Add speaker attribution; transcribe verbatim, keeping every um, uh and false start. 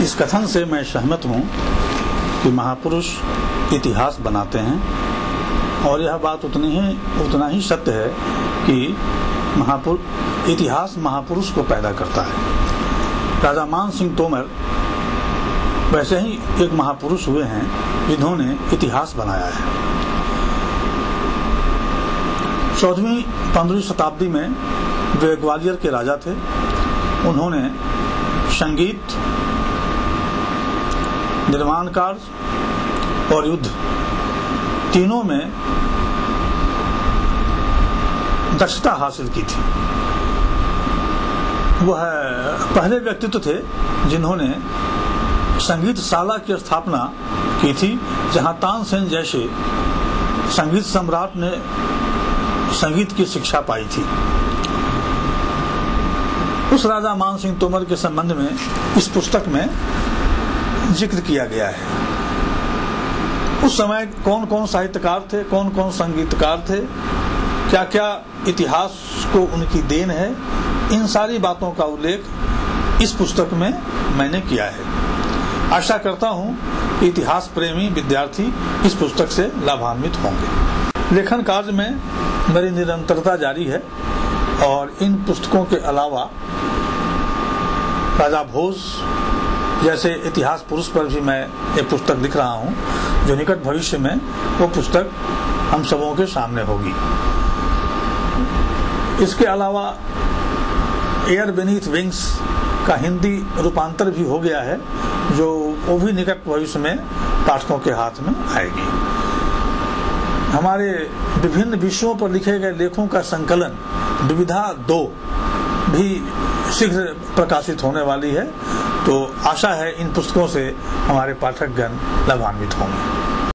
Speaker 1: इस कथन से मैं सहमत हूँ कि महापुरुष इतिहास बनाते हैं, और यह बात उतनी ही उतना ही सत्य है कि महापुरुष इतिहास महापुरुष को पैदा करता है। राजा मान सिंह तोमर वैसे ही एक महापुरुष हुए हैं जिन्होंने इतिहास बनाया है। चौदहवीं पंद्रहवीं शताब्दी में वे ग्वालियर के राजा थे। उन्होंने संगीत, निर्माण कार्य और युद्ध तीनों में दक्षता हासिल की थी। वह पहले व्यक्तित्व थे जिन्होंने संगीत शाला की स्थापना की थी, जहां तानसेन जैसे संगीत सम्राट ने संगीत की शिक्षा पाई थी। उस राजा मान सिंह तोमर के संबंध में इस पुस्तक में जिक्र किया गया है। उस समय कौन कौन साहित्यकार थे, कौन कौन संगीतकार थे, क्या क्या इतिहास को उनकी देन है, इन सारी बातों का उल्लेख इस पुस्तक में मैंने किया है। आशा करता हूं कि इतिहास प्रेमी विद्यार्थी इस पुस्तक से लाभान्वित होंगे। लेखन कार्य में मेरी निरंतरता जारी है और इन पुस्तकों के अलावा राजा भोज जैसे इतिहास पुरुष पर भी मैं एक पुस्तक लिख रहा हूं, जो निकट भविष्य में वो पुस्तक हम सबों के सामने होगी। इसके अलावा एयर बीनीथ विंग्स का हिंदी रूपांतर भी हो गया है, जो वो भी निकट भविष्य में पाठकों के हाथ में आएगी। हमारे विभिन्न विषयों पर लिखे गए लेखों का संकलन विविधा दो भी शीघ्र प्रकाशित होने वाली है, तो आशा है इन पुस्तकों से हमारे पाठकगण लाभान्वित होंगे।